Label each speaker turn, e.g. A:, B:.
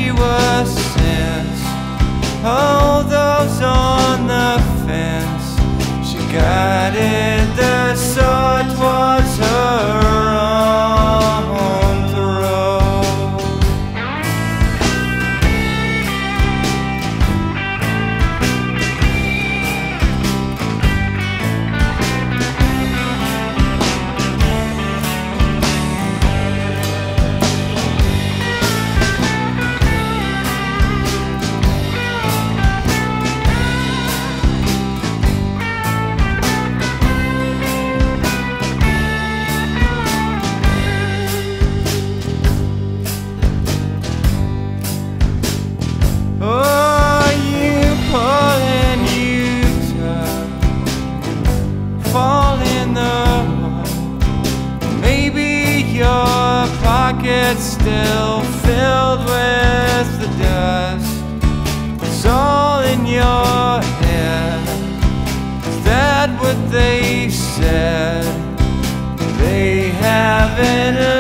A: she was sent. Oh, those on the fence, she guided the sword towards her own throat. Oh, you pull and you tug, fall in the mud. Maybe your pocket's still filled with the dust. It's all in your head. Is that what they said? They haven't